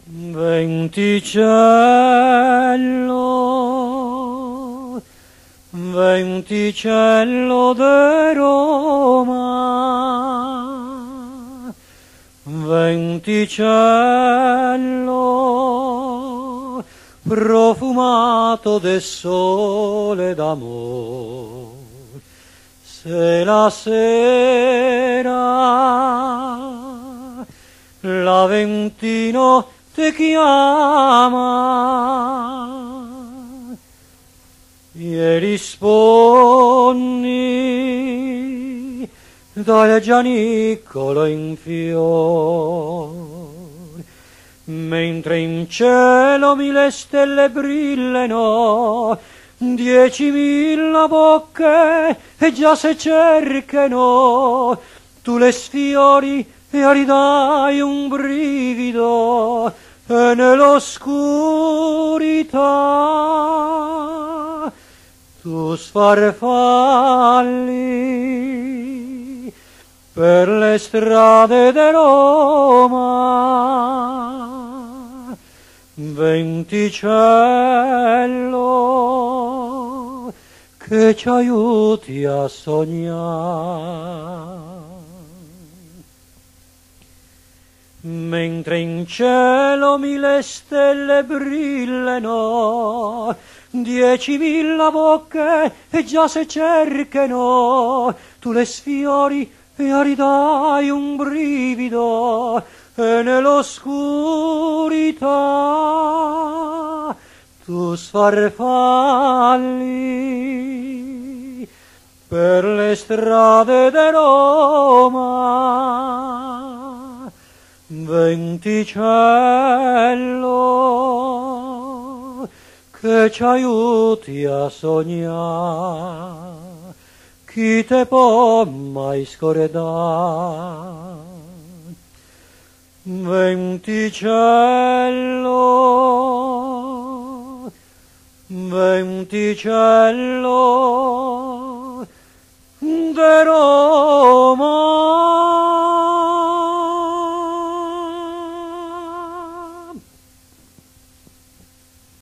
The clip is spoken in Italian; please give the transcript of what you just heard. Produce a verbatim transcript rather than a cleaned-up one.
Venticello, venticello de Roma, venticello profumato de sole d'amor. Se la sera l'Aventino te chiama e rispondi dal Gianicolo in fior, mentre in cielo mille stelle brillano, diecimila bocche e già se cercano, tu le sfiori e ridai un brivido e nell'oscurità tu sfarfalli per le strade di Roma. Venticello che ci aiuti a sognare. Mentre in cielo mille stelle brillano, diecimila bocche e già se cercano, tu le sfiori e ridai un brivido e nell'oscurità tu sfarfalli per le strade di Roma. Venticello che ci aiuti a sognare, chi te può mai scordare? Venticello, venticello